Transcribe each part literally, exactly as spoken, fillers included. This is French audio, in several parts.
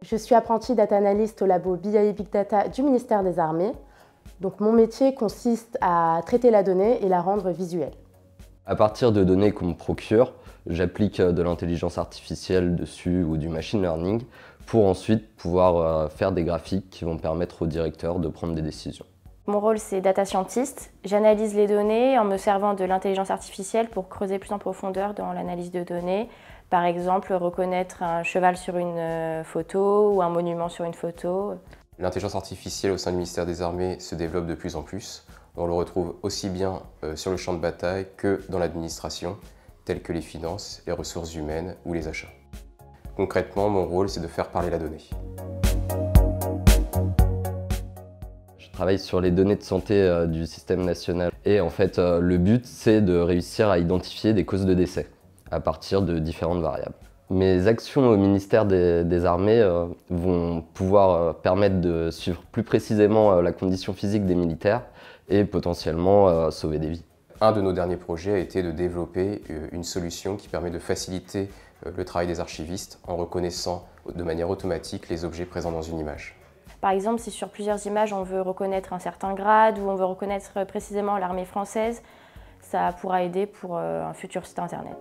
Je suis apprentie data analyst au labo B I et Big Data du ministère des Armées. Donc mon métier consiste à traiter la donnée et la rendre visuelle. À partir de données qu'on me procure, j'applique de l'intelligence artificielle dessus ou du machine learning pour ensuite pouvoir faire des graphiques qui vont permettre au directeur de prendre des décisions. Mon rôle, c'est data scientist. J'analyse les données en me servant de l'intelligence artificielle pour creuser plus en profondeur dans l'analyse de données. Par exemple, reconnaître un cheval sur une photo ou un monument sur une photo. L'intelligence artificielle au sein du ministère des Armées se développe de plus en plus. On le retrouve aussi bien sur le champ de bataille que dans l'administration, telles que les finances, les ressources humaines ou les achats. Concrètement, mon rôle, c'est de faire parler la donnée. Je travaille sur les données de santé euh, du système national et en fait euh, le but c'est de réussir à identifier des causes de décès à partir de différentes variables. Mes actions au ministère des, des Armées euh, vont pouvoir euh, permettre de suivre plus précisément euh, la condition physique des militaires et potentiellement euh, sauver des vies. Un de nos derniers projets a été de développer une solution qui permet de faciliter le travail des archivistes en reconnaissant de manière automatique les objets présents dans une image. Par exemple, si sur plusieurs images on veut reconnaître un certain grade ou on veut reconnaître précisément l'armée française, ça pourra aider pour un futur site internet.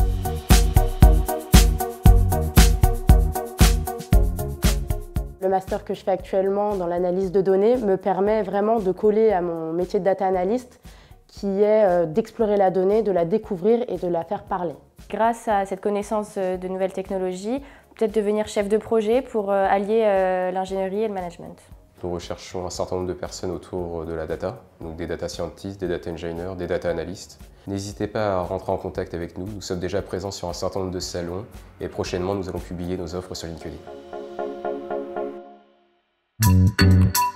Le master que je fais actuellement dans l'analyse de données me permet vraiment de coller à mon métier de data analyst qui est d'explorer la donnée, de la découvrir et de la faire parler. Grâce à cette connaissance de nouvelles technologies, peut-être devenir chef de projet pour allier l'ingénierie et le management. Nous recherchons un certain nombre de personnes autour de la data, donc des data scientists, des data engineers, des data analysts. N'hésitez pas à rentrer en contact avec nous, nous sommes déjà présents sur un certain nombre de salons et prochainement nous allons publier nos offres sur LinkedIn.